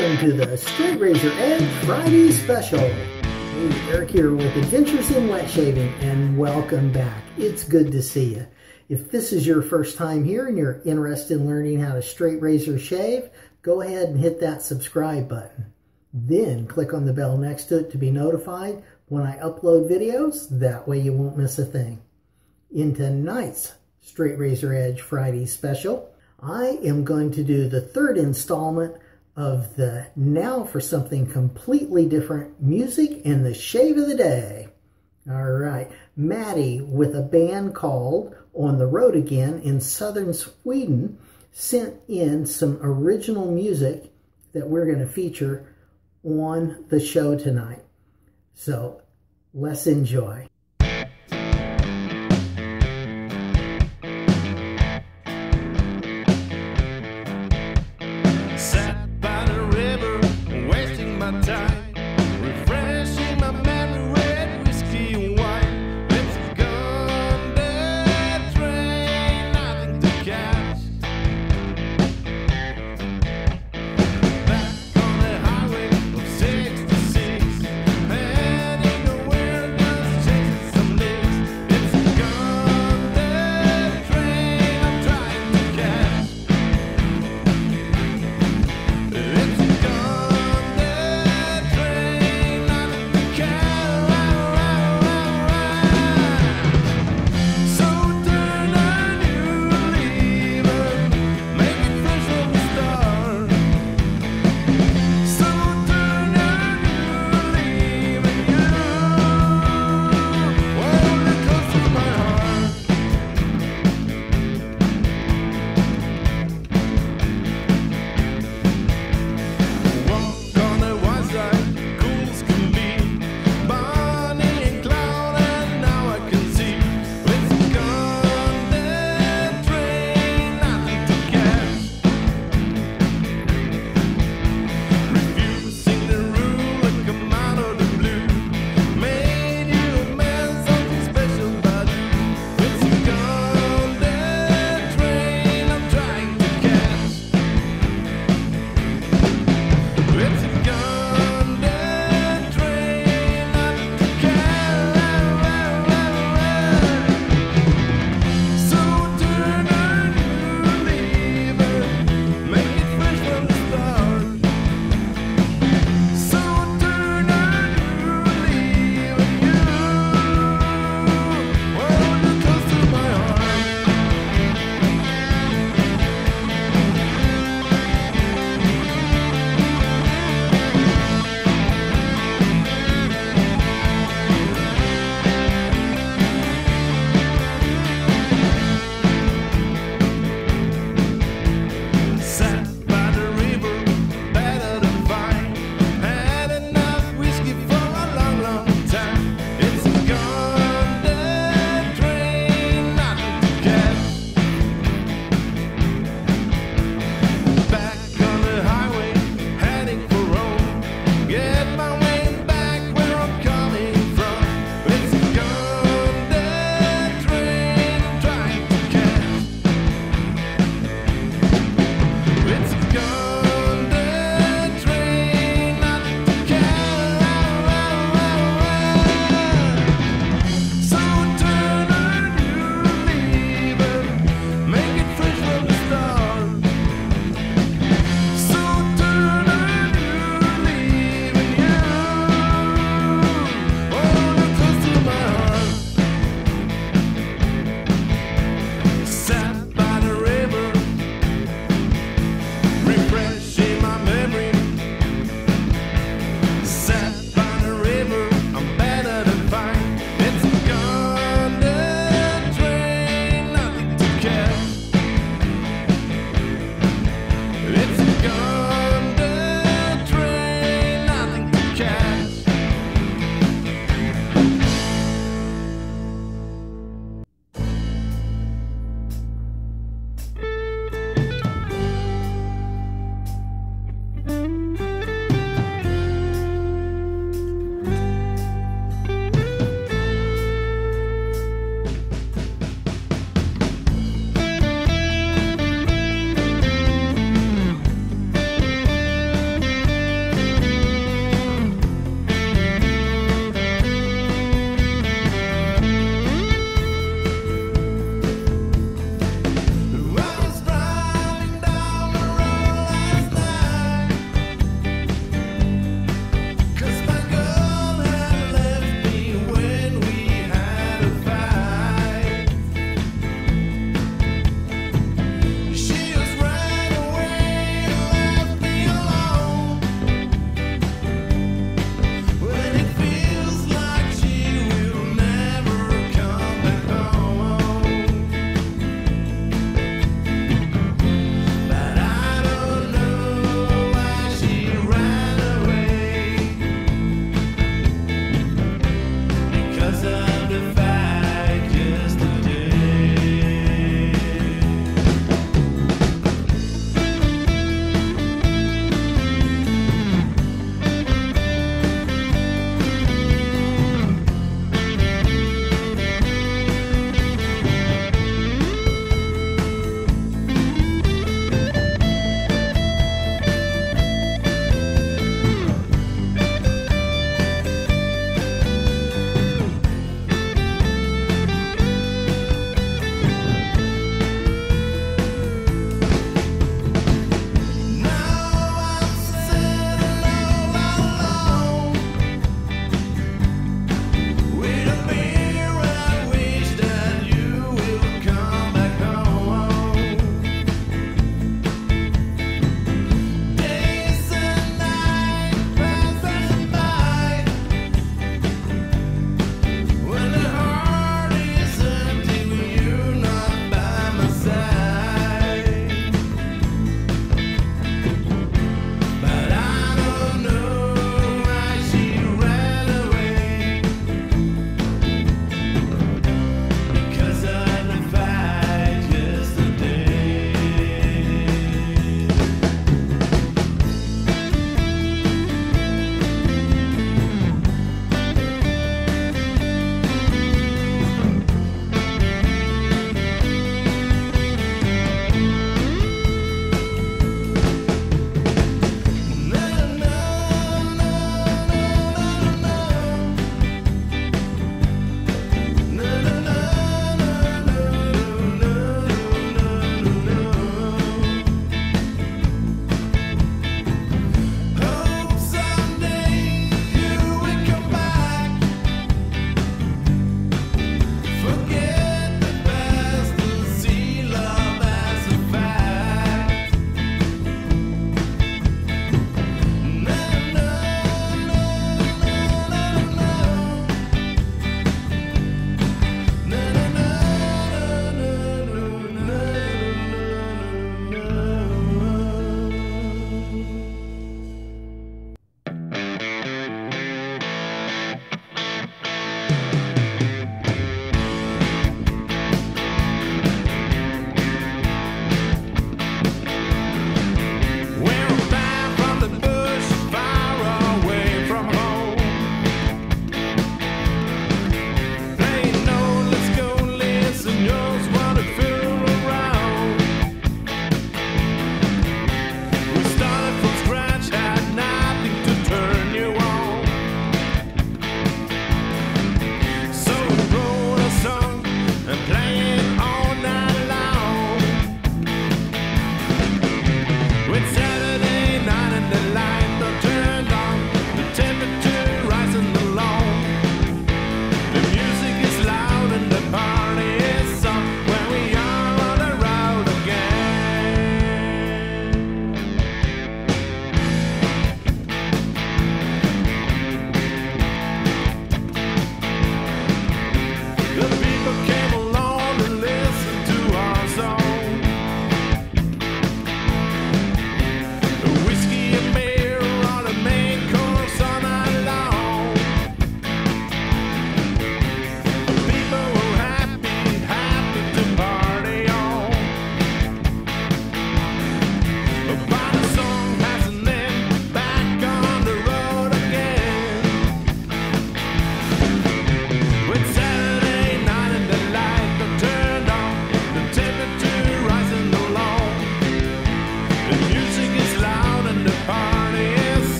Welcome to the Straight Razor Edge Friday Special. Hey, Eric here with Adventures in Wet Shaving, and welcome back. It's good to see you. If this is your first time here and you're interested in learning how to straight razor shave, go ahead and hit that subscribe button. Then click on the bell next to it to be notified when I upload videos. That way you won't miss a thing. In tonight's Straight Razor Edge Friday Special, I am going to do the third installment of the Now for Something Completely Different music and the shave of the day. All right, Maddie with a band called On the Road Again in southern Sweden sent in some original music that we're going to feature on the show tonight. So let's enjoy. Take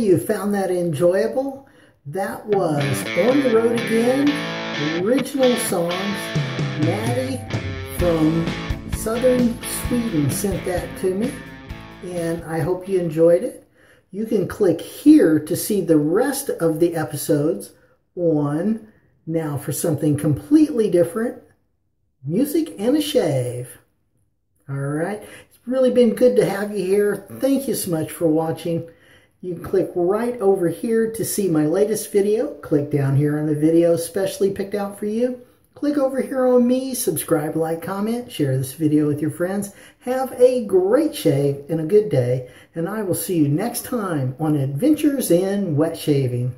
you found that enjoyable. That was On the Road Again, original songs. Maddie from Southern Sweden sent that to me, and I hope you enjoyed it. You can click here to see the rest of the episodes on Now for something completely different, music and a shave. All right. It's really been good to have you here. Thank you so much for watching. You can click right over here to see my latest video. Click down here on the video specially picked out for you. Click over here on me, subscribe, like, comment, share this video with your friends. Have a great shave and a good day, and I will see you next time on Adventures in Wet Shaving.